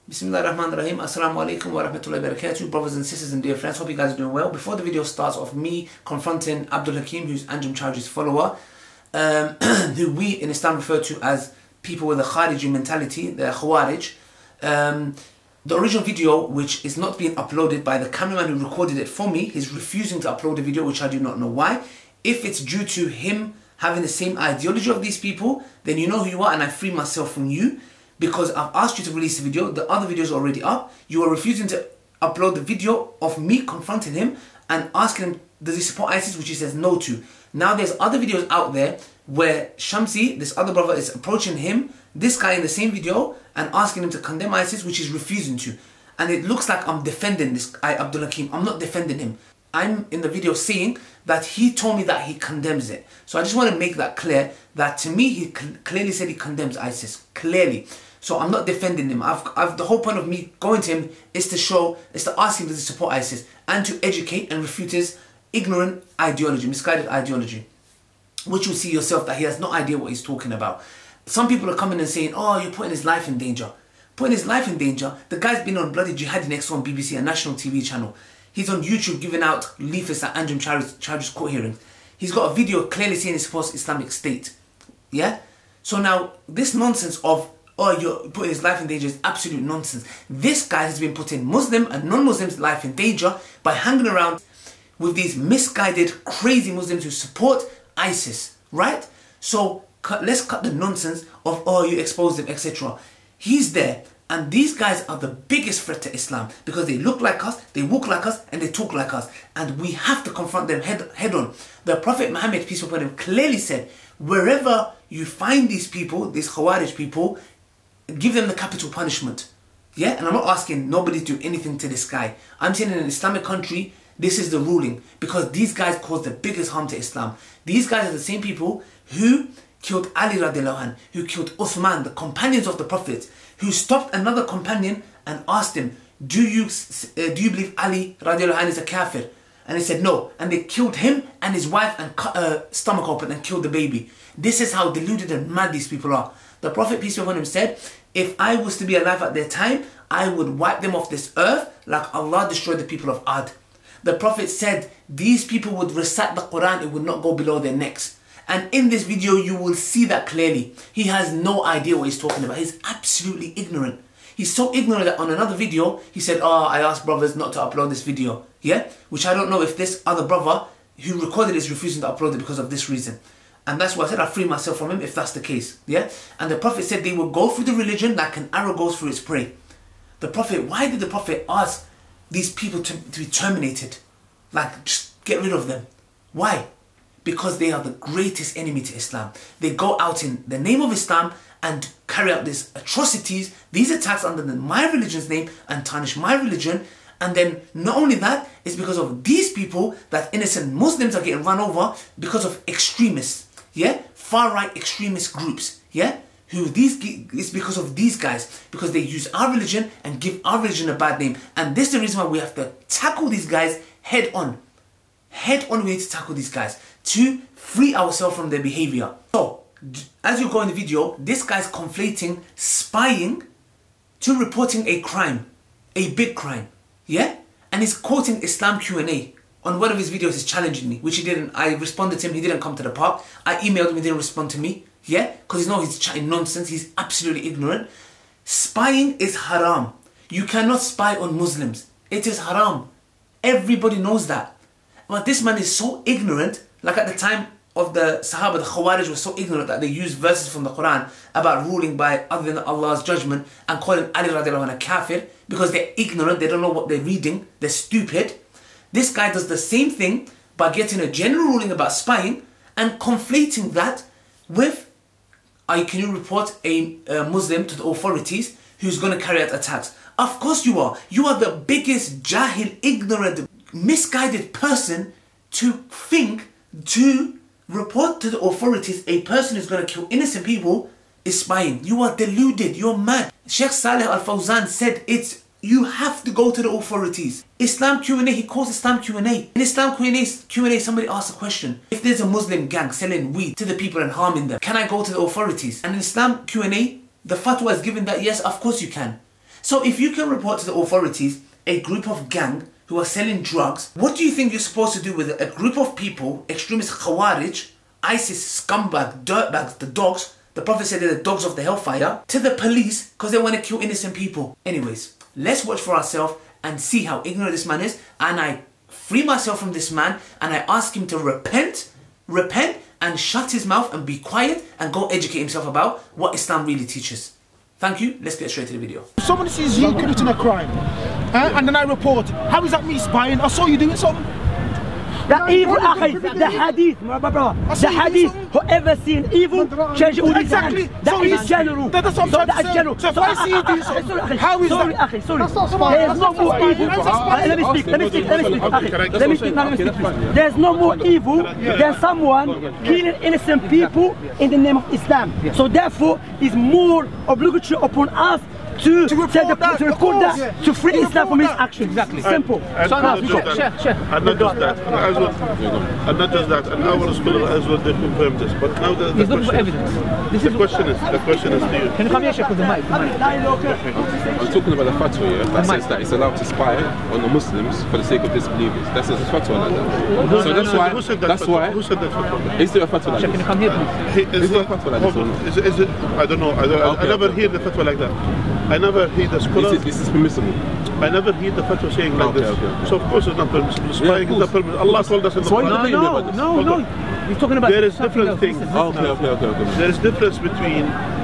Bismillahirrahmanirrahim. Assalamu alaikum wa rahmatullahi wa barakatuh. Brothers and sisters and dear friends, hope you guys are doing well. Before the video starts of me confronting Abdul Hakeem, who's Anjem Choudhary's follower, who we in Islam refer to as people with a Khariji mentality, the Khawarij. The original video, which is not being uploaded by the cameraman who recorded it for me, he's refusing to upload the video, which I do not know why. If it's due to him having the same ideology of these people, then you know who you are and I free myself from you. Because I've asked you to release the video, the other video is already up. You are refusing to upload the video of me confronting him and asking him, does he support ISIS, which he says no to. Now there's other videos out there where Shamsi, this other brother, is approaching him, this guy in the same video, and asking him to condemn ISIS, which he's refusing to. And it looks like I'm defending this guy, Abdul Hakeem. I'm not defending him. I'm in the video saying that he told me that he condemns it. So I just want to make that clear, that to me, he clearly said he condemns ISIS, clearly. So I'm not defending him. The whole point of me going to him is to ask him, does he support ISIS, and to educate and refute his ignorant ideology, misguided ideology, which you'll see yourself that he has no idea what he's talking about. Some people are coming and saying, oh, you're putting his life in danger. Putting his life in danger? The guy's been on bloody Jihadi Next on BBC, a national TV channel. He's on YouTube giving out leaflets at Anjem Choudhary's court hearings. He's got a video clearly saying he supports Islamic State. Yeah? So now, this nonsense of, oh, you're putting his life in danger is absolute nonsense. This guy has been putting Muslim and non-Muslims' life in danger by hanging around with these misguided, crazy Muslims who support ISIS, right? So let's cut the nonsense of, oh, you exposed him, etc. He's there, and these guys are the biggest threat to Islam because they look like us, they walk like us, and they talk like us. And we have to confront them head on. The Prophet Muhammad, peace be upon him, clearly said, wherever you find these people, these Khawarij people, give them the capital punishment. Yeah? And I'm not asking nobody to do anything to this guy. I'm saying in an Islamic country, this is the ruling. Because these guys cause the biggest harm to Islam. These guys are the same people who killed Ali radiallahu anh, who killed Uthman, the companions of the Prophet, who stopped another companion and asked him, do you believe Ali radiallahu anh is a kafir? And he said no. And they killed him and his wife and cut her stomach open and killed the baby. This is how deluded and mad these people are. The Prophet, peace be upon him, said, if I was to be alive at their time, I would wipe them off this earth like Allah destroyed the people of Ad. The Prophet said, these people would recite the Quran, it would not go below their necks. And in this video, you will see that clearly. He has no idea what he's talking about. He's absolutely ignorant. He's so ignorant that on another video, he said, oh, I asked brothers not to upload this video. Yeah? Which I don't know if this other brother who recorded it is refusing to upload it because of this reason. And that's why I said I free myself from him if that's the case. Yeah? And the Prophet said they will go through the religion like an arrow goes through its prey. The Prophet, why did the Prophet ask these people to be terminated? Like, just get rid of them. Why? Because they are the greatest enemy to Islam. They go out in the name of Islam and carry out these atrocities, these attacks under my religion's name and tarnish my religion. And then not only that, it's because of these people that innocent Muslims are getting run over because of extremists. Yeah, far-right extremist groups, yeah, it's because of these guys, because they use our religion and give our religion a bad name. And this is the reason why we have to tackle these guys head on. Head on, we need to tackle these guys to free ourselves from their behavior. So, as you go in the video, this guy's conflating spying to reporting a crime, a big crime, yeah? And he's quoting Islam Q&A. On one of his videos, he's challenging me, which he didn't. I responded to him, he didn't come to the park. I emailed him, he didn't respond to me. Yeah? Because you know he's chatting nonsense, he's absolutely ignorant. Spying is haram. You cannot spy on Muslims. It is haram. Everybody knows that. But this man is so ignorant, like at the time of the Sahaba, the Khawarij were so ignorant that they used verses from the Quran about ruling by other than Allah's judgment and calling Ali radiallahu anh a kafir because they're ignorant, they don't know what they're reading, they're stupid. This guy does the same thing by getting a general ruling about spying and conflating that with, can you report a Muslim to the authorities who's going to carry out attacks? Of course you are. You are the biggest jahil, ignorant, misguided person to think to report to the authorities a person who's going to kill innocent people is spying. You are deluded. You're mad. Sheikh Saleh Al-Fawzan said you have to go to the authorities. Islam Q&A, he calls Islam Q&A. In Islam Q&A, somebody asks a question. If there's a Muslim gang selling weed to the people and harming them, can I go to the authorities? And in Islam Q&A, the fatwa is given that yes, of course you can. So if you can report to the authorities a group of gang who are selling drugs, what do you think you're supposed to do with a group of people, extremist Khawarij, ISIS scumbag, dirtbags, the dogs? The Prophet said they're the dogs of the hellfire, to the police because they want to kill innocent people. Anyways, let's watch for ourselves and see how ignorant this man is. And I free myself from this man and I ask him to repent and shut his mouth and be quiet and go educate himself about what Islam really teaches. Thank you. Let's get straight to the video. If someone sees you committing a crime and then I report, how is that me spying? I saw you doing something. The evil, the hadith, my brother, the hadith, whoever seen evil, change all his hands. That is general. That's what I'm trying to say. So if I see you doing something, how is that? Sorry. There's no more evil. Let me speak. There's no more evil than someone killing innocent people in the name of Islam. So therefore, it's more obligatory upon us to report that, to free Islam from his actions. Exactly. Simple. And not just that. And not just that. And our scholar as well, they confirm this. But now the question is to you. Can you come here, Sheikh, with the mic? I'm talking about the fatwa, yeah, that says that it's allowed to spy on the Muslims for the sake of disbelievers. That's a fatwa like that. So that's why. Who said that fatwa? Is there a fatwa like this? Can you come here, please? Is there a fatwa like this or not? Is it? I don't know. I never hear the fatwa like that. I never hear the scholar. This is permissible. I never hear the fatwa saying like this. So of course it's not permissible. Spying is not permissible. Allah told us in the Quran. No. You're talking about. There is different things. Okay. There is difference between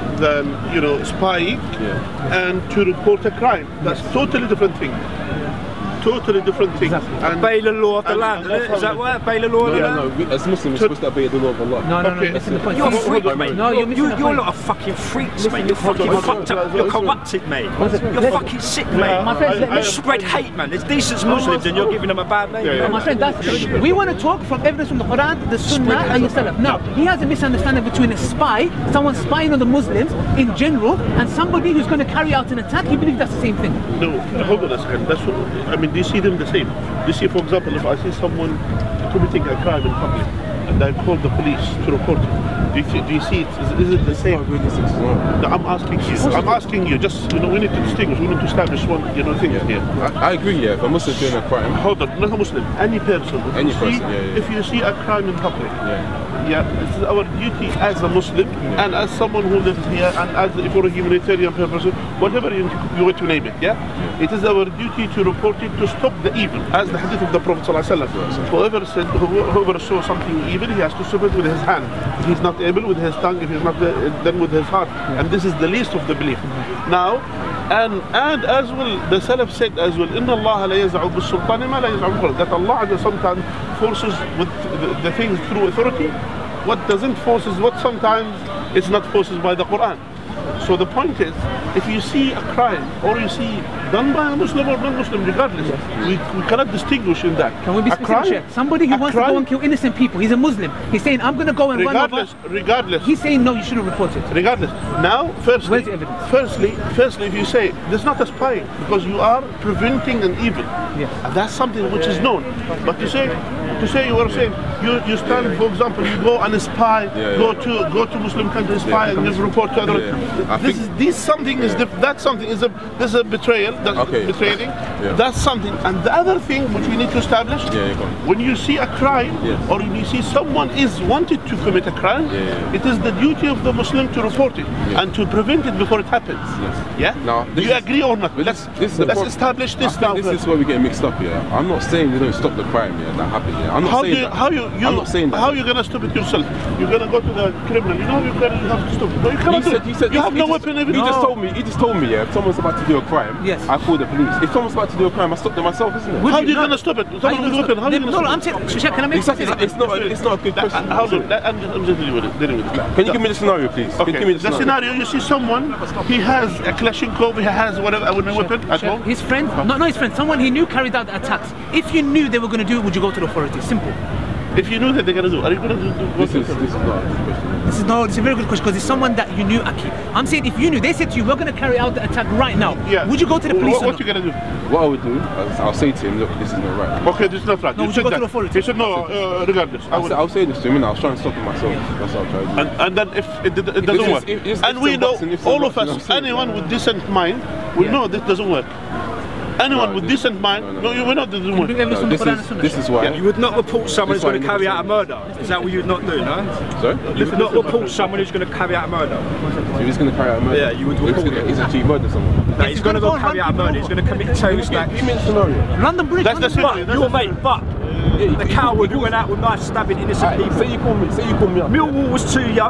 spying and to report a crime. That's totally different thing. Totally different thing. And obey the law of the land, is that right? Obey the law of the land? No, as Muslims we're supposed to obey the law of Allah. No, that's the point. You're a freak, mate. No, you're a lot of fucking freaks, mate. You're fucking fucked up. You're corrupted, mate. You're fucking sick, mate. My friend, You spread hate, man. There's decent Muslims and you're giving them a bad name. My friend, we want to talk from evidence from the Quran, the Sunnah and the Salaf. Now, he has a misunderstanding between a spy, someone spying on the Muslims in general, and somebody who's going to carry out an attack. He believes that's the same thing. no, hold on a second. That's what, I mean, do you see them the same? You see, for example, if I see someone committing a crime in public and I call the police to report it, do you see it? Is it the same? No, I'm asking you. Just we need to distinguish. We need to establish one thing here. I agree. Yeah, if a Muslim doing a crime. Hold on, not a Muslim. Any person. If you see a crime in public. This is our duty as a Muslim and as someone who lives here and as for a humanitarian purpose, whatever you want to name it. It is our duty to report it to stop the evil, as the hadith of the Prophet ﷺ. Whoever saw something evil, he has to stop it with his hand. If he's not able, with his tongue. If he's not, then with his heart. And this is the least of the belief. Now, and as well, the Salaf said as well, إن الله لا يزع بالسلطان ما لا يزع بالقرآن. That Allah sometimes forces with the things through authority. What doesn't force is what sometimes it's not forces by the Quran. So the point is, if you see a crime or you see done by a Muslim or non-Muslim, regardless, we cannot distinguish in that. Can we be specific? Somebody who wants to go and kill innocent people, he's a Muslim. He's saying, I'm going to go and run over. Regardless. He's saying, no, you shouldn't report it. Regardless. Now, firstly, where's the evidence? Firstly, if you say, there's not a spying, because you are preventing an evil. Yes. And that's something which is known. But to say you are saying, you stand, for example, you go and spy, go to Muslim countries, spy and give report to other. This something is this is a betrayal. That's betraying. That's something. And the other thing which we need to establish, when you see a crime or when you see someone is wanted to commit a crime, it is the duty of the Muslim to report it and to prevent it before it happens. Now, do you agree or not? Let's establish this now. This is where we get mixed up here. I'm not saying we don't stop the crime that happened. I'm not saying that. I'm not saying that. How are you going to stop it yourself? You're going to go to the criminal. You have to stop it. No, you cannot do it. You have no weapon. He just told me, if someone's about to do a crime, I call the police. If someone's about to do a crime, I stop them myself, isn't it? How are you going to stop it? Someone with a weapon, how are you going to stop it? Can I make it's not a good question. Hold on, I'm just dealing with it. Can you give me the scenario, please? Okay. The scenario, you see someone, he has a Kalashnikov, he has whatever, a weapon at home. His friend, not his friend, someone he knew carried out the attacks. If you knew they were going to do it, would you go to the authorities? Simple. If you know that they're going to do, are you going to do what This is not a good question. It's a very good question because it's someone that you knew, Aki. I'm saying if you knew, they said to you, we're going to carry out the attack right now. Yeah. Would you go to the police? What you going to do? What I would do, I'll say to him, look, this is not right. Okay, this is not right. No, would you go to the authority? He said no, regardless. I'll say this to him and I'll try and stop it myself. That's what I'll try to do. And then if it doesn't work, and we know, all of us, anyone with decent mind will know this doesn't work. Anyone with decent mind, no, you will not do this work. This is why. You would not report someone who's going to carry out a murder. Is that what you would not do, no? Sorry? You would not report someone who's going to carry out a murder. If he's going to carry out a murder? Yeah, you would report it. He's actually murdered someone. No, he's going to go carry out a murder. He's going to commit terrorist acts. Give me a scenario. London Bridge. That's the But your mate, the coward who went out with knife stabbing innocent people. Say you call me up. Millwall was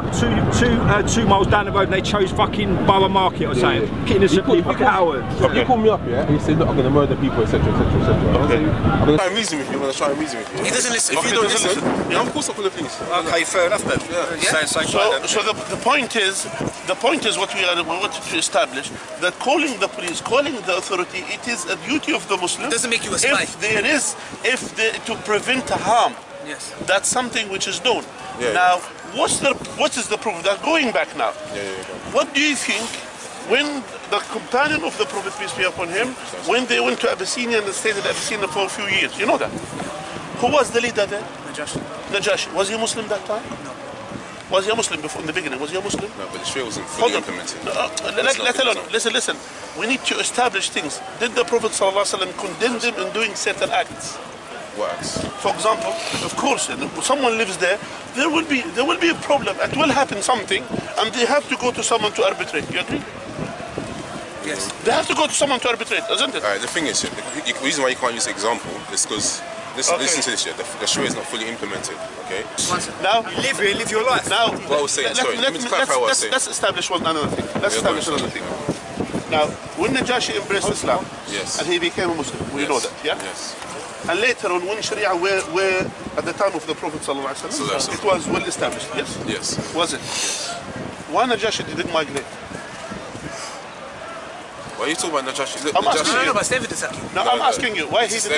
2 miles down the road and they chose fucking Borough Market or something. Innocent people, cowards. You call me up, yeah, and you say, look, I'm going to murder people, etc, etc, etc. Okay. I'm going to try and reason with you, I'm going to try and reason with you. He doesn't listen. If you don't listen, yeah, of course I'll call the police. Okay, fair enough then. Yeah. So the point is what we wanted to establish, that calling the police, calling the authority, it is a duty of the Muslim. Doesn't make you a spy. To prevent harm. Yes. That's something which is known. Yeah, now, what is the proof? That going back now. What do you think when the companion of the Prophet, peace be upon him, when they went to Abyssinia and stayed in Abyssinia for a few years? You know that. Who was the leader there? Najashi. Was he Muslim that time? No. Was he a Muslim before in the beginning? Was he a Muslim? No, but the Sharia wasn't fully implemented. Let alone. Listen. We need to establish things. Did the Prophet ﷺ condemn them in doing certain acts? What acts? For example, of course, if someone lives there, there will be a problem. It will happen something, and they have to go to someone to arbitrate. You agree? Yes. They have to go to someone to arbitrate, isn't it? The thing is, the reason why you can't use the example is because listen to this here. The Sharia is not fully implemented. Okay. Now Live here, live your life. Now, what I was saying. Sorry. Let me clarify what I was saying. Let's establish another thing. Now, when Najashi embraced Islam, yes, and he became a Muslim, we know that, yeah? Yes. And later on, when Sharia were at the time of the Prophet ﷺ, it was well established, yes? Yes. Was it? Yes. Why Najashi didn't migrate? Why are you talking about Najashi? Look, I'm asking you. No, but stay with this, Aki. No, I'm asking you, why he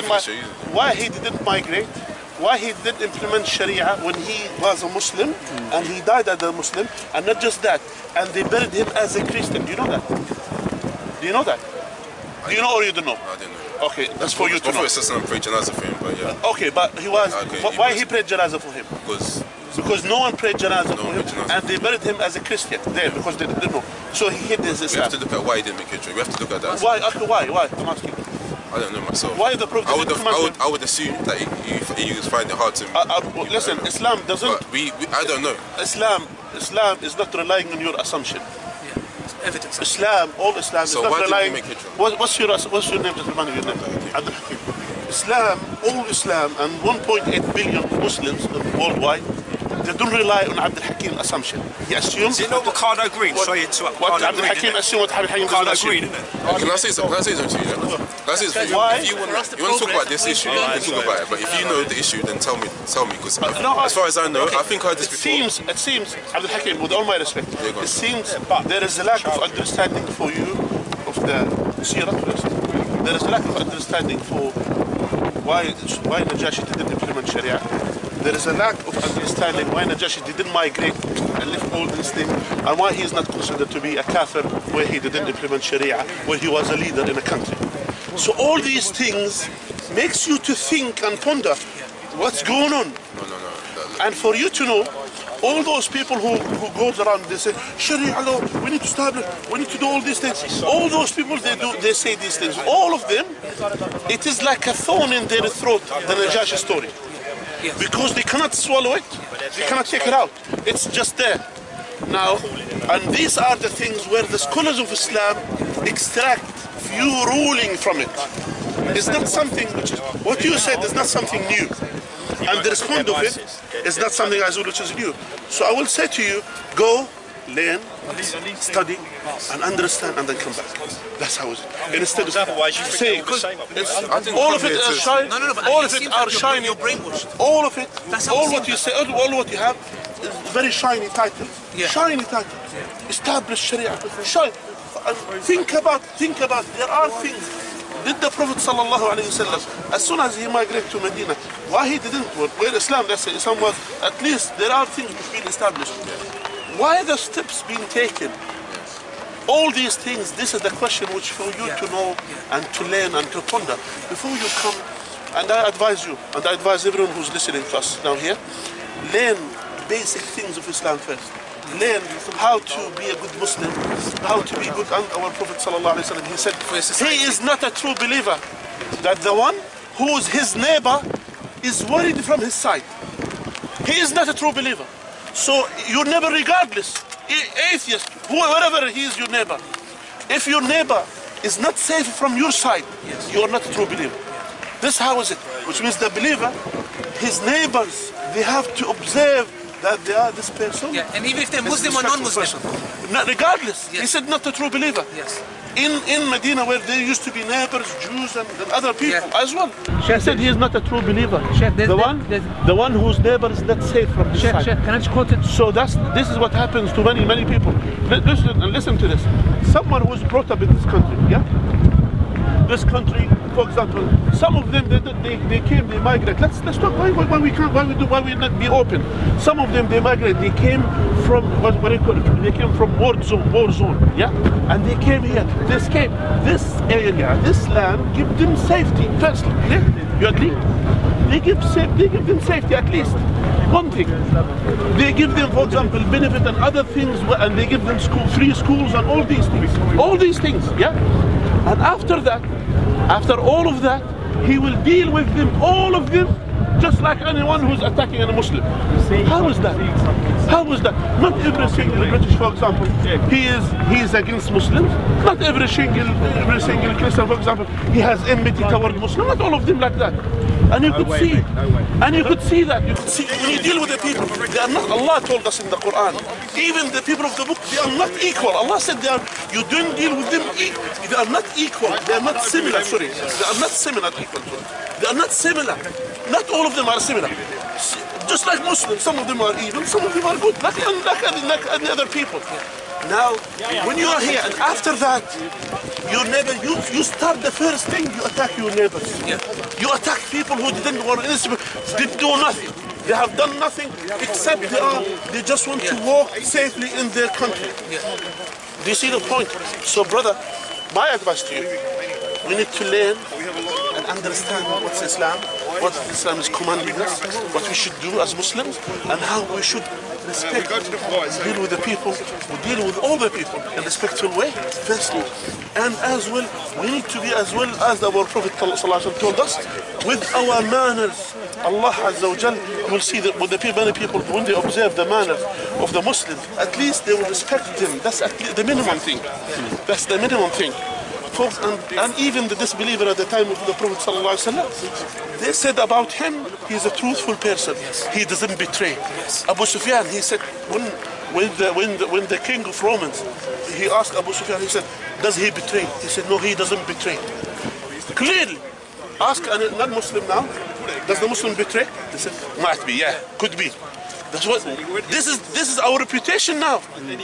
didn't migrate, why he didn't implement Sharia when he was a Muslim, and he died as a Muslim, and not just that, and they buried him as a Christian. Do you know that? Do you know that? Do you know or you don't know? No, I didn't know. Okay, that's for you to know. I thought it prayed janazah for him, but yeah. Okay, but he was. Why he prayed janazah for him? Because no one prayed janazah for him, and they buried him as a Christian there because they didn't know. So he hid his Islam. We have to look at why he didn't make hijrah. We have to look at that. Why? Why? I'm asking. I don't know myself. Why the Prophet I would assume that he was finding it hard to. Listen, Islam doesn't. But I don't know. Islam is not relying on your assumption. Evidence. All Islam is so not relying. What's your name, gentleman? Your name? Abdul Hakeem. All Islam, and 1.8 billion Muslims worldwide, they don't rely on Abdul Hakeem assumption. He assumes. Do you know Ricardo Green? Sorry, interrupt. What Abdul Hakeem assumes, what Abdul Hakeem Ricardo doesn't Green, assume. isn't it? Can I say something to you? Can I say something? If you want to talk about this issue, you can talk about it. But if you know the issue, then tell me. Because as far as I know, I think I heard this before. It seems, Abdul Hakeem, with all my respect, it seems there is a lack of understanding for you of the Seerah. There is a lack of understanding for why Najashi didn't implement Sharia. There is a lack of understanding why Najashi didn't migrate and live all these things, and why he is not considered to be a kafir where he didn't implement Sharia, where he was a leader in a country. So all these things makes you to think and ponder what's going on. No. And for you to know, all those people who goes around, they say, Sharia law, we need to establish, we need to do all these things. All those people, they say these things. All of them, it is like a thorn in their throat, the Najashi story. Because they cannot swallow it, they cannot take it out. It's just there. Now, and these are the things where the scholars of Islam extract few ruling from it. It's not something which is, what you said is not something new. And the response of it is not something which is new. So I will say to you, go, learn, study, and understand, and then come back. That's how it is. Instead of saying, all of it are shiny. All of it are shiny. All of it, all what you say, all what you have, is very shiny title. Shiny title. Establish Sharia. Shine. Think about. There are things Did the Prophet sallallahu alaihi wasallam, as soon as he migrated to Medina, why he didn't? Where Islam, let's say Islam was, at least there are things being established. Why are the steps being taken? All these things, this is the question which for you to know and to learn and to ponder before you come. And I advise you, and I advise everyone who's listening to us now here, learn basic things of Islam first. Learn how to be a good Muslim, how to be good. And our Prophet sallallahu alaihi wasallam, he said, he is not a true believer, that the one who is his neighbor is worried from his side. He is not a true believer. So your neighbor, regardless, atheist, whoever he is your neighbor, if your neighbor is not safe from your side, you are not a true believer. This how is it? Which means the believer, his neighbors, they have to observe that they are this person. Yeah, and even if they're Muslim or non-Muslim. Regardless, he said not a true believer. Yes. In Medina, where there used to be neighbors, Jews and other people as well. He said he is not a true believer. The one whose neighbor is not safe from his side. Can I just quote it? So this is what happens to many people. Listen to this. Someone who was brought up in this country, this country, for example, some of them they came, they migrate. Let's talk why we not be open. Some of them they migrate. They came from what do you call it? They came from war zone, and they came here. They escaped. This area, this land, give them safety firstly. You agree? They give them safety at least. One thing, they give them, for example, benefit and other things, and they give them free schools and all these things. And after that, after all of that, he will deal with them, all of them, just like anyone who's attacking a Muslim. How is that? How is that? Not every single British, for example, he is against Muslims. Not every single Christian, for example, he has enmity toward Muslims. Not all of them like that. And you could see, that. You could see when you deal with the people, they are not. Allah told us in the Quran, even the people of the book, they are not equal. Allah said you don't deal with them. They are not equal. They are not similar. Sorry, they are not similar. They are not similar. Not all of them are similar. Just like Muslims, some of them are evil, some of them are good, like any other people. Now, when you are here, and after that, your neighbor, you start the first thing, you attack your neighbors. You attack people who didn't want to, did do nothing. They have done nothing except they just want to walk safely in their country. Do you see the point? So, brother, my advice to you, we need to learn and understand what's Islam, what Islam is commanding us, what we should do as Muslims, and how we should respect, deal with the people, deal with all the people in a respectful way, firstly. And as well, we need to be as well as our Prophet ﷺ told us, with our manners. Allah Azza wa Jal will see that with many people, when they observe the manners of the Muslims, at least they will respect them. That's the minimum thing. That's the minimum thing. Folks, and even the disbeliever at the time of the Prophet ﷺ, they said about him, he's a truthful person. He doesn't betray. Abu Sufyan, he said, when the king of Romans, he asked Abu Sufyan, he said, does he betray? He said, no, he doesn't betray. Clearly, ask a non-Muslim now, does the Muslim betray? They said, might be, yeah, could be. That's what. This is our reputation now.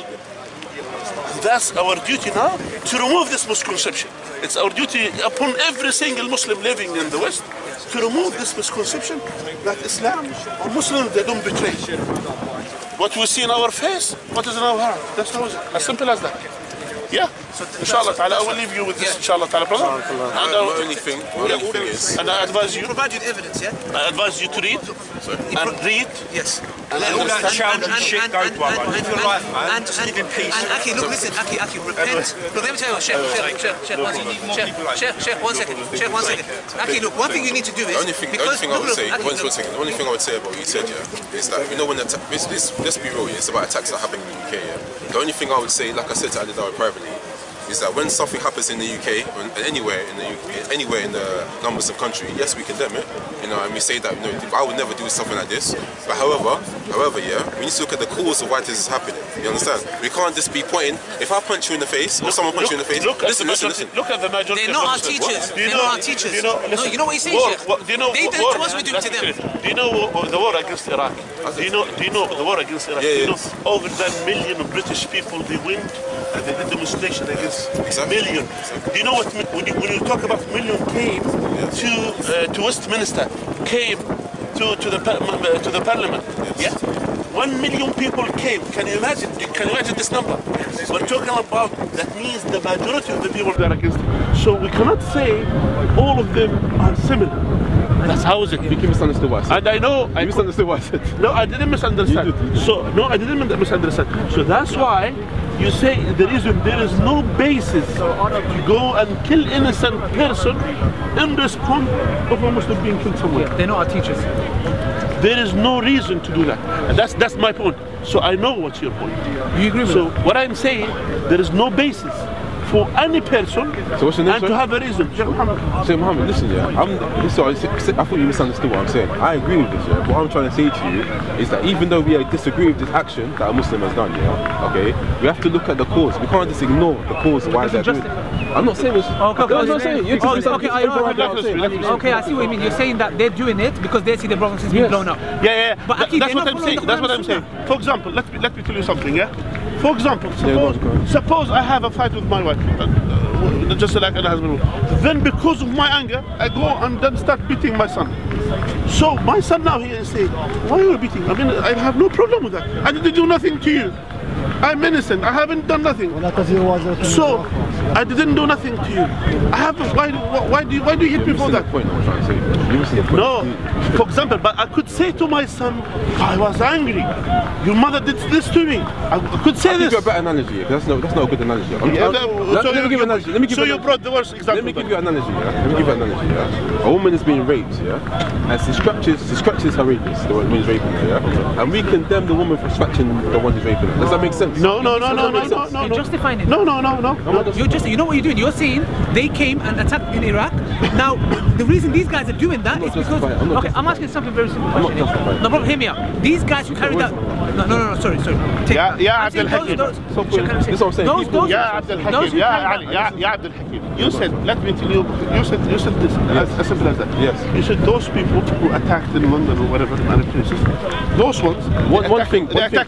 That's our duty now, to remove this misconception. It's our duty upon every single Muslim living in the West to remove this misconception that Islam or Muslims, they don't betray. What we see in our face, what is in our heart. That's how it is. As simple as that. Yeah. Inshallah ta'ala, I will leave you with this, inshallah ta'ala, brother. And the only thing is, and I advise you, Provide you the evidence, I advise you to read, and read. Yes. Let all that Choudhary shit go, brother. Live your life, man. Just live in peace. And Aki, look, listen, Aki, repent. Look, let me tell you what, Sheikh, one second. Aki, look, one thing you need to do is, the only thing I would say about what you said, is that, you know, when let's be real, it's about attacks that happen in the UK, The only thing I would say, like I said to Ali Dawah privately, is that when something happens in the UK, or anywhere in the non-Muslim country, yes, we condemn it, you know, and we say that, you know, I would never do something like this. But however, we need to look at the cause of why this is happening. You understand? We can't just be pointing. If I punch you in the face, or someone punch you in the face, listen. Look at the majority. They're not our teachers. They're not our teachers. You know what he's saying, Sheikh? They did to us, we do it to them. Do you know the war against Iraq? Do you know the war against Iraq? Yeah, you know, over 1 million British people, they went They did demonstration against million. Do you know what, when you talk about million came to Westminster, came to the parliament, yeah? 1 million people came. Can you imagine? Can you imagine this number? We're talking about, that means the majority of the people that are against it. So we cannot say all of them are similar. That's how is it. You misunderstood what I said. And I know you misunderstood what I said. No, I didn't misunderstand. So no, I didn't misunderstand. So that's why you say there is no basis to go and kill innocent person in response of a Muslim being killed somewhere. They're not our teachers. There is no reason to do that, and that's my point. So I know what's your point. You agree with So that? what I'm saying, there is no basis for any person So what's your name, and to have a reason. Sheikh Mohammed, listen, yeah. I thought you misunderstood what I'm saying. I agree with this, yeah. What I'm trying to say to you is that even though we disagree with this action that a Muslim has done, yeah, okay, we have to look at the cause. We can't just ignore the cause why they're doing it. I'm not saying this. I'm not saying it. Okay, I see what you mean. You're saying that they're doing it because they see the Brother Sisters being blown up. Yeah. But That's what I'm saying. That's what I'm saying. For example, let me tell you something, yeah? For example, suppose I have a fight with my wife, just like a husband would. Then because of my anger, I go and then start beating my son. So my son now here is saying, why are you beating? I mean, I have no problem with that. I didn't do nothing to you. I'm innocent. I haven't done nothing. So I didn't do nothing to you. I haven't. Why do you hit me for that? Point I'm trying to say. No. For example, but I could say to my son, I was angry. Your mother did this to me. I could say this. Give you a better analogy. That's not a good analogy. Let me give you an analogy. So you brought the worst example. Let me give you an analogy. Yeah? Let me give you an analogy. Yeah? A woman is being raped. Yeah, and she scratches her rapist, the one who's raping her. Yeah, and we condemn the woman for scratching the one who's raping her. Does that make sense? No. You're justifying it. No. You know what you're doing? You're saying they came and attacked in Iraq. Now, the reason these guys are doing that is because... Okay, I'm asking something very simple question. No problem, hear me out. These guys who carried out... No, sorry. Yeah, Abdul Hakeem. This is what I'm saying. Yeah, Abdul Hakeem. Yeah, Abdul Hakeem. You said, let me tell you, you said this as simple as that. Yes. You said those people who attacked in London or whatever, in other places, those ones... One thing.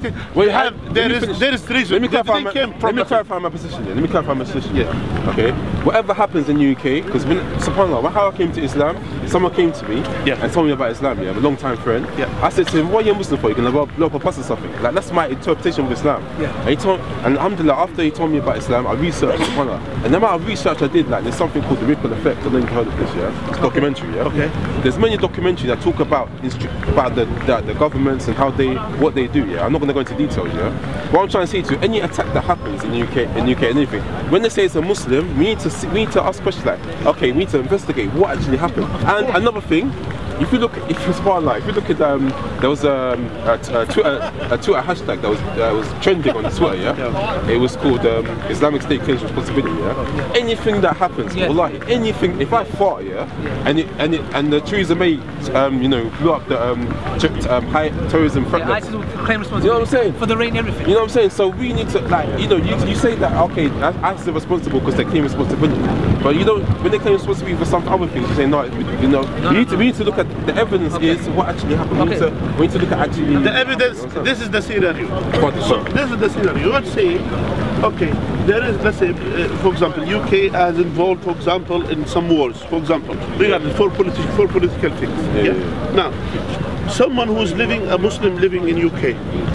There is reason. Let me clarify my position. Yeah. Okay. Whatever happens in the UK, because subhanAllah, how I came to Islam, someone came to me and told me about Islam. Yeah, a long time friend. Yeah. I said to him, "What are you a Muslim for? You're gonna blow up a bus or something?" Like that's my interpretation of Islam. Yeah. And alhamdulillah, after he told me about Islam, I researched subhanAllah. And the amount of research I did, like there's something called the ripple effect. I don't know if you've heard of this. Yeah. It's documentary. Yeah. Okay. There's many documentaries that talk about the governments and what they do. Yeah. I'm not gonna go into details. Yeah. What I'm trying to say to you, any attack that happens in the UK, anything, when they say it's a Muslim, we need to ask questions like, okay, we need to investigate what actually happened. And another thing, if you look at there was a Twitter hashtag that was trending on Twitter, yeah. It was called Islamic State claims responsibility, yeah. Anything that happens, wallahi, anything. If I fought, and the Theresa May, blew up the high terrorism threat. ISIS will claim responsibility. You know what I'm saying? For the rain, everything. You know what I'm saying? So we need to, you say that okay, ISIS are responsible because they claim responsibility, but when they claim responsibility for some other things, you say no. We need to look at the evidence is what actually happened. We need to look at actually the evidence. This is the scenario. So this is the scenario. You would say, okay, there is, let's say, for example, UK has involved, for example, in some wars, for example, regarding for political things. Yeah. Now, someone who is a Muslim living in UK,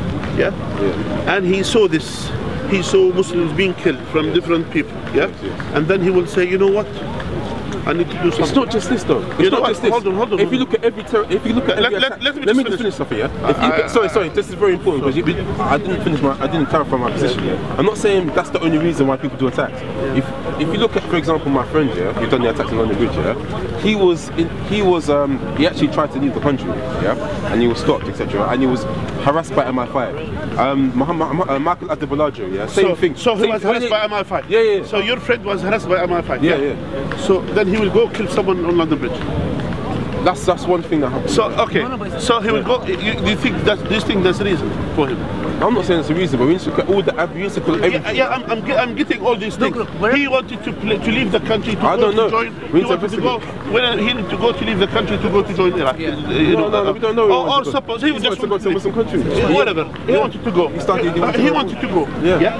and he saw this. He saw Muslims being killed from different people, and then he will say, you know what? I need to do something. It's not just this though. It's not just this. Hold on. If you look at every let me just finish stuff here. Sorry. This is very important because I didn't clarify my position. I'm not saying that's the only reason why people do attacks. If you look at, for example, my friend who done the attack in London Bridge, he actually tried to leave the country, and he was stopped, etc. And he was harassed by MI5. Michael Adebolajo, same thing. So he was harassed by MI5. Yeah. So your friend was harassed by MI5. Yeah. So then he will go kill someone on London Bridge. That's one thing that happened. So okay, so he will go. Do you think that's the reason for him? I'm not saying it's a reason, but we need to look at all the evidence. I'm getting all these things. He wanted to leave the country to go to join. He wanted to go. He needed to go to leave the country to go to join Iraq. No, we don't know. Or suppose he just wanted to go to a Muslim country. Whatever. He wanted to go. He wanted to go. Yeah.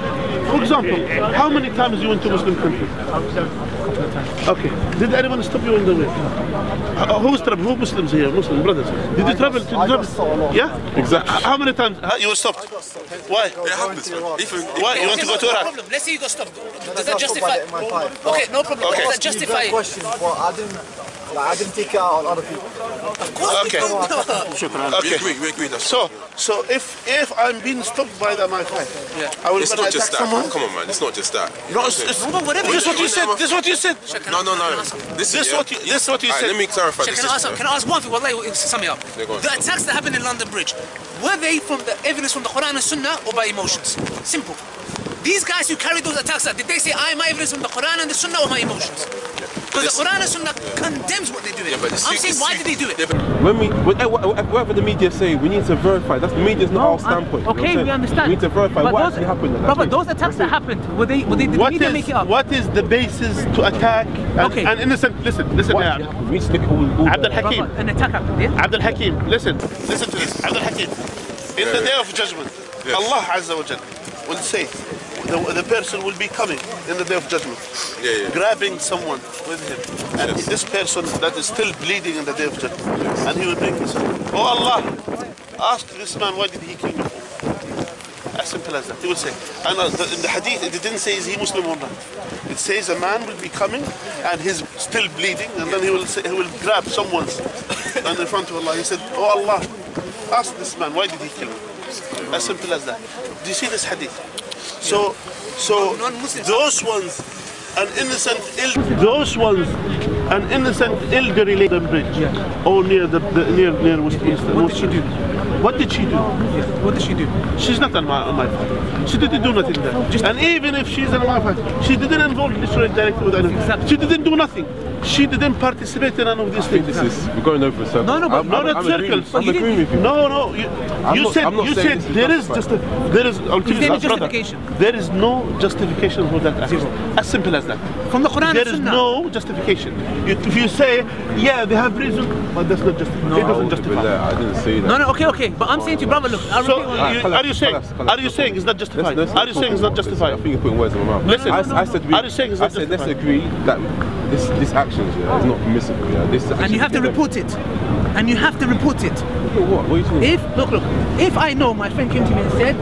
For example, how many times you went to Muslim countries? Okay. Did anyone stop you on the way? Who's travel? Who Muslims here? Muslim brothers. Did you travel? Yeah. Exactly. How many times you were stopped? Why? It happens, man. Why? You want to go to Iraq? Let's say you got stopped. Does that justify? Okay, no problem. Okay. Does that justify? Question, but I didn't take it out on other people. Okay. Okay. We agree. That's So if I'm being stopped by the MI5, I will it's not just that. someone. Come on, man. It's not just that. No, it's this is what you said. This is what you said. No. This is what you said. Let me clarify this. Can I ask one thing? Wallahi, sum me up. Yeah, go on. The attacks that happened in London Bridge, were they from the evidence from the Quran and Sunnah or by emotions? Simple. These guys who carried those attacks out, did they say, I am my evidence from the Quran and the Sunnah or my emotions? Because the Quran and Sunnah condemns what they do. I'm saying, why did they do it? When whatever the media say, we need to verify. That's the media's not our standpoint. Okay, we understand. We need to verify what actually happened. But those attacks that happened, did the media make it up? What is the basis to attack an innocent? Listen, We stick all Abdul Hakeem. An attack happened, yeah? Abdul Hakeem, listen to this. Abdul Hakeem, in the day of judgment, Allah Azza wa Jal will say, the person will be coming in the day of judgment, grabbing someone with him, and this person that is still bleeding in the day of judgment, and he will bring his son. Oh Allah, ask this man, why did he kill me? As simple as that. He will say, and in the hadith, it didn't say is he Muslim or not. It says a man will be coming and he's still bleeding, and then he will grab someone's and in front of Allah. He said, oh Allah, ask this man, why did he kill me? As simple as that. Do you see this hadith? So those ones, an innocent elderly lady on bridge, or near near Westminster. What did she do? What did she do? What did she do? She's not on my fight. She didn't do nothing there. And even if she's on my fight, she didn't involve Israel directly with anything. Exactly. She didn't do nothing. She didn't participate in any of these things. We're going over a circle. No, but not circles. I'm agreeing with you. No. You said there is justification. There is no justification for that action. As simple as that. From the Quran there and is Sunnah. no justification. If you say, yeah, they have reason, but that's not justification. It doesn't justify. I didn't say that. No, okay. But I'm saying to you, brother, look. So are you saying it's not justified? Are you saying it's not justified? I think you're putting words in my mouth. Listen, I said are you saying it's not justified? let's agree that this actions is not permissible. And you have to report it. And you have to report it. What are you talking about? Look. If I know my friend came to me and said,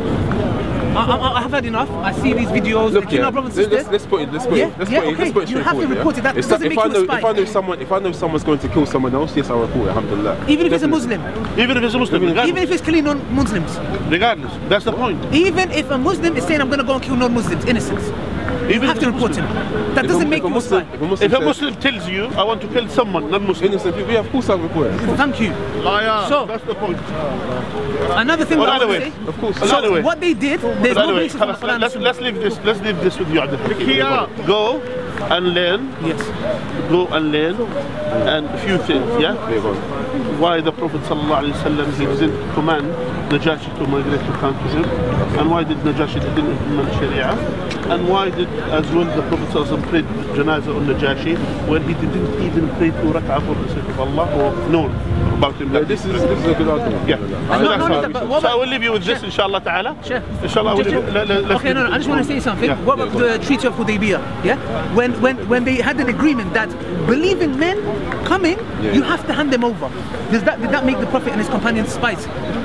I have had enough. I see these videos. Look, brothers and sisters. let's put it. You have to report it. That doesn't make you a spy. If I know someone's going to kill someone else, yes, I'll report it. Alhamdulillah. Even if it's a Muslim. Even if it's a Muslim. Even if it's killing non-Muslims. Regardless, that's the point. Even if a Muslim is saying, I'm going to go and kill non-Muslims, innocents. You have to report him. That doesn't make you a spy. If a Muslim tells you, I want to kill someone, non-Muslim. Innocent people, of course I'll report it. Thank you. Liar. So, that's the point. Another thing that I want to say. Of course. So, what they did, there's no basis from the Quran. Let's leave this with you, Abdul Hakeem. Go and learn. Yes. Go and learn and a few things, yeah? Why the Prophet ﷺ, he didn't command Najashi to migrate to country, and why did Najashi didn't implement Sharia, and why did as well the Prophet ﷺ prayed Janazah on Najashi when he didn't even pray 2 rak'ah for the sake of Allah or known about him. Yeah, this is a good argument. Yeah. So I will leave you with this, inshallah ta'ala. Sure. Inshallah, okay, I just want to say something. What about the Treaty of Hudaybiyah? Yeah? When they had an agreement that believing men coming, you have to hand them over. Did that make the Prophet and his companions spies?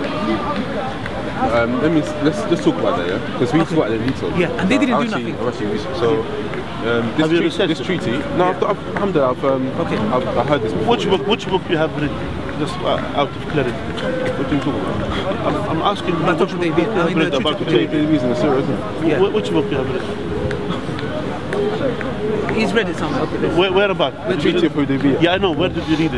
Let's talk about that, yeah? Because we talked about it in detail. Yeah, and they didn't do nothing. This treaty. No, alhamdulillah, I've heard this before. Which book you have read? Just out of clarity. What do you talk about? I'm asking you which book you have read about the Hudaybiyah. Which book you have read? He's read it somewhere. Okay, where about? The Treaty of Hudaybiyah. Yeah, I know. Where did you read it?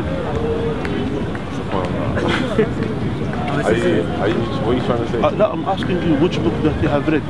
What are you trying to say? No, I'm asking you which book that you have read.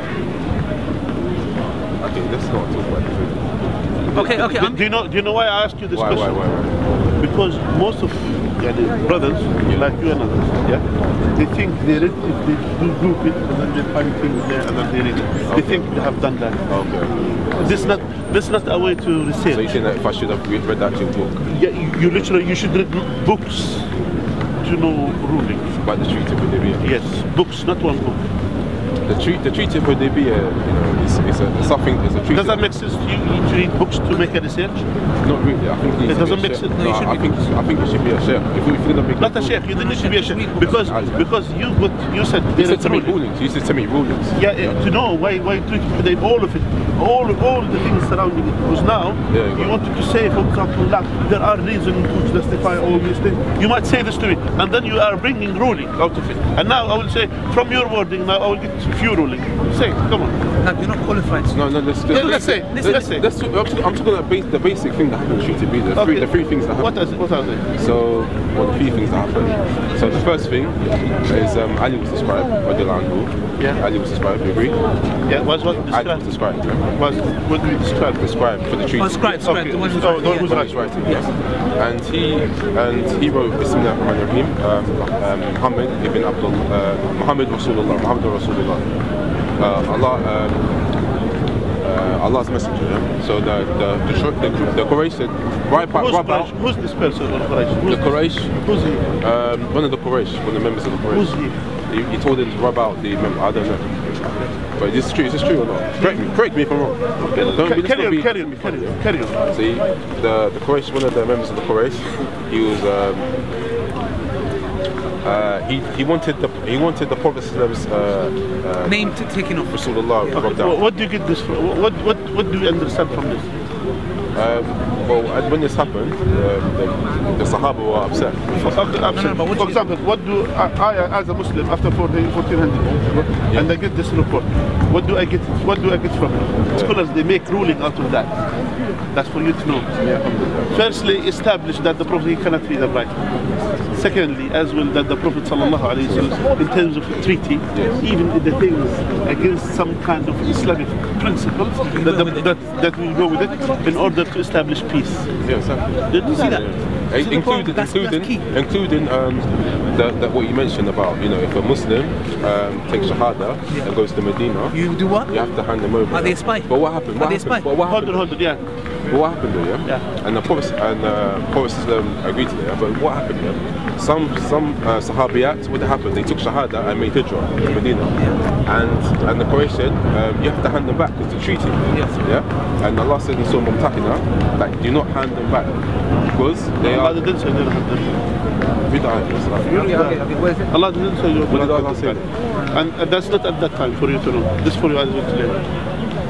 Okay, let's not talk about this. Okay. Do you know why I asked you this question? Why? Because most of brothers like you and others, they think they read it, they do group it, and then they find things there, and then they read it. They think they have done that. Okay. This is not a way to research. So you're saying that if I should have read that actual book? Yeah, you should read books to know rulings. About the Treaty of Hudaybiyah? Yes, books, not one book. The treaty of Hudaybiyah, you know, is a treaty. Does that make sense to you to read books to make a research? Not really. I think it doesn't make sense. No, I think it should be a sheikh. If you're gonna make not a sheikh, you don't need to be a sheikh because you said you said to me rulings. You said to me rulings. Yeah, to know why treaty all of it, all the things surrounding it. Because now you wanted to say, for example, that there are reasons to justify all these things. You might say this to me, and then you are bringing ruling out of it. And now I will say, from your wording, now I will get few ruling. Say, come on. No, you're not qualified. No, let's say. I'm talking about the basic thing that happened. Treaty B. The three things that happened. What are they? So, the three things that happened. So the first thing is Ali was described. Yeah. Ali was described. You agree? Yeah. What described? Ali was described. What do we describe? Described for the treaty. Oh, described. Okay. The one who's writing. Yes. And he wrote Bismillah ar-Rahman ar-Rahim. Muhammad ibn Abdul Muhammad Rasulullah. Allah's messenger. Yeah? So the Quraysh said, who's this person? The Quraysh. Who's he? One of the Quraysh, one of the members of the Quraysh. Who's he? He told him to rub out the member. I don't know. But is this true or not? Correct me if I'm wrong. Carry on. See, the Quraysh, one of the members of the Quraysh, he was he wanted the Prophet's name taken off. Rasulullah. Okay. What do you get this from? What do you understand from this? Well, when this happened, the Sahaba were upset. For example, what do I, as a Muslim, after 1400, and I get this report, what do I get from it? Scholars, they make ruling out of that. That's for you to know. Firstly, establish that the Prophet cannot read and write. Secondly, as well, that the Prophet ﷺ, in terms of treaty, even the things against some kind of Islamic principles, that will go with it in order to establish peace. Yeah, exactly. Did you see that? Including what you mentioned about, you know, if a Muslim takes Shahada and goes to Medina, you do what? You have to hand them over. Are they a spy? But what happened? Hold on, yeah. But what happened though, yeah? And the Prophet agreed to that. But what happened, yeah? Some Sahabiyat, what happened? They took Shahada and made Hijrah to Medina. And the Quraysh said, you have to hand them back because the treaty. Yes. Yeah? And Allah said in Surah Mumtahina, like, do not hand them back because they are. Allah didn't say they don't hand them back. Read the ayah. Allah didn't say you What did Allah say? And that's not at that time for you to know. This for you as well to learn.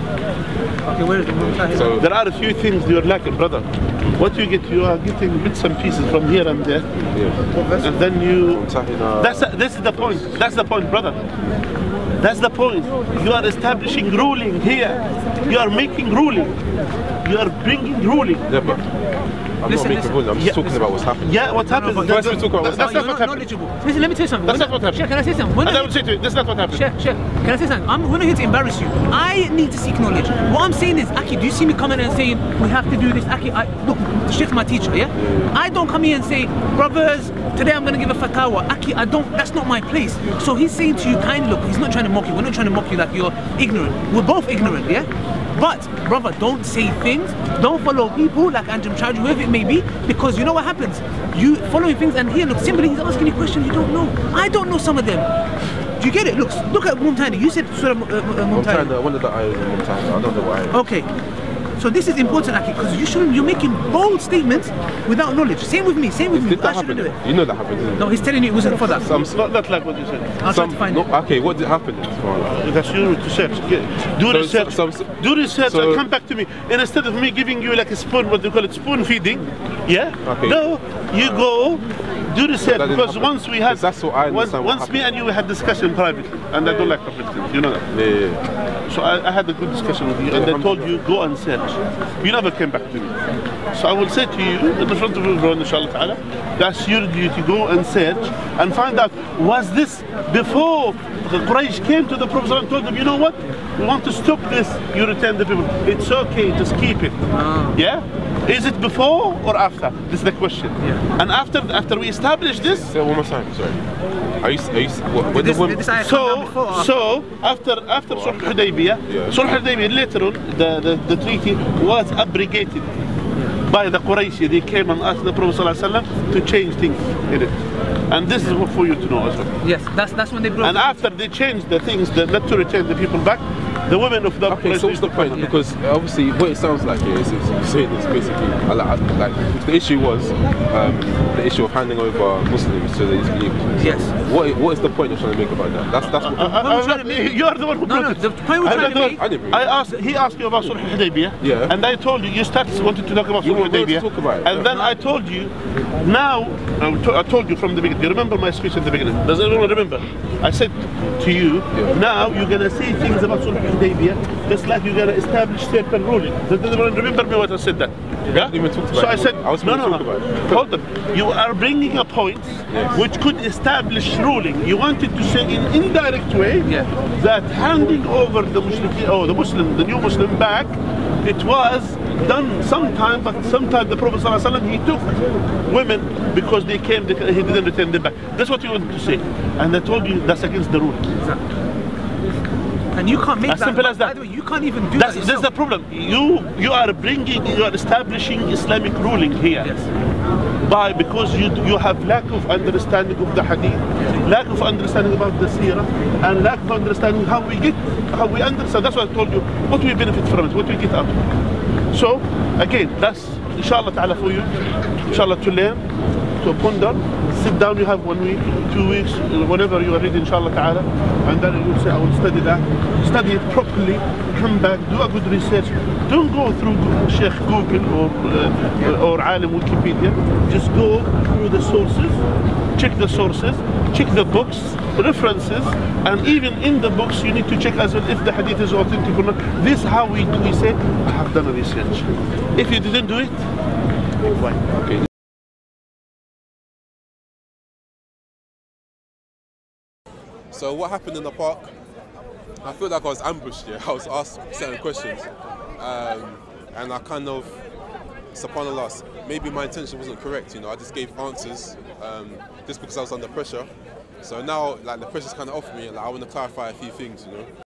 Okay, where is the Mumtahina? So there are a few things you're lacking, brother. What you get, you are getting bits and pieces from here and there, and then you. This is the point. That's the point, brother. That's the point. You are establishing ruling here. You are making ruling. You are bringing ruling. Yeah, but I'm not making ruling. I'm just talking about what's happening. Yeah, what happened? That's not what happened. Listen, let me tell you something. That's not what happened. Can I say something? And I will say to you, that's not what happened. Can I say something? We're not here to embarrass you. I need to seek knowledge. What I'm saying is, Aki, do you see me coming and saying we have to do this? Aki, look, the Sheikh's my teacher, yeah? I don't come here and say, brothers, today I'm going to give a fatwa. Aki, that's not my place. So he's saying to you, kindly look, he's not trying to mock you. We're not trying to mock you that you're ignorant. We're both ignorant, yeah? But, brother, don't say things, don't follow people like Anjem, Choudhary, whoever it may be, because you know what happens? You following things and here, look, simply he's asking you questions you don't know. I don't know some of them. Do you get it? Look at Mumtahina. You said Surah Mumtahina. One of the ayahs in Mumtahina. I don't know what ayah. Okay. So this is important, Aki, because you're making bold statements without knowledge. Same with me. Did that happen? You know that happened, didn't it? No, he's telling you it wasn't for that. Not like what you said. I'll try to find it. Okay, what did happen? That's your research. Do research and come back to me. And instead of me giving you like a spoon, what do you call it, spoon feeding, yeah? Okay. No, you go, do research, because once we had, once me and you had discussion privately, and I don't like public things, you know that? Yeah. So I had a good discussion with you, and I told you, go and search. You never came back to me. So I will say to you, in the front of everyone, inshallah ta'ala, that's your duty, go and search, and find out, was this before the Quraysh came to the Prophet and told them, you know what, we want to stop this, you return the people. It's okay, just keep it. Yeah? Is it before or after? This is the question. Yeah. And after we establish this... Say it one more time, sorry. So after Sulh Hudaybiyah, Sulh Hudaybiyah later on, the treaty was abrogated by the Quraysh. They came and asked the Prophet ﷺ to change things in it. And this is for you to know as well. Yes, that's when they broke. And after they changed the things that not to return the people back, the women of the okay, so what's the point? Because obviously what it sounds like here is you say this basically like the issue was the issue of handing over Muslims to these believers. Yes. What is the point you're trying to make about that? That's what you are the one who brought it. The point we're trying to make. He asked you about Sulh al-Hudaybiyah, yeah, and I told you wanted to talk about Sulh al-Hudaybiyah, and then I told you. Now I told you from the beginning. Do you remember my speech at the beginning? Does anyone remember? I said to you, now you're gonna say things about Sulh al-Hudaybiyah, just like you're gonna establish certain ruling. Does anyone remember me what I said that? Yeah. So I said, no. Hold on. You are bringing a point which could establish ruling. You wanted to say in indirect way that handing over the the new Muslim back, it was done sometime, but sometime the Prophet ﷺ, he took women because they came, he didn't return them back. That's what you wanted to say. And I told you that's against the rule. Exactly. And you can't make as simple as that. By the way, you can't even do that yourself. That's the problem. You are establishing Islamic ruling here. Yes. Because you have lack of understanding of the hadith, lack of understanding about the seerah, and lack of understanding how we understand. That's what I told you. What we benefit from it, what we get out of it. So again, that's inshallah ta'ala for you, inshallah to learn, to ponder, sit down, you have 1 week, 2 weeks, whenever you are ready, inshallah ta'ala, and then you will say, I will study that, study it properly, come back, do a good research. Don't go through Sheikh Google or Alim Wikipedia, just go through the sources, check the books, references, and even in the books you need to check as well if the hadith is authentic or not. This is how we say, I have done a research. If you didn't do it, why? Okay. So what happened in the park? I feel like I was ambushed here. I was asked certain questions, and I kind of, subhanallah, maybe my intention wasn't correct. I just gave answers just because I was under pressure. So now, like, the pressure's kind of off me. Like, I want to clarify a few things.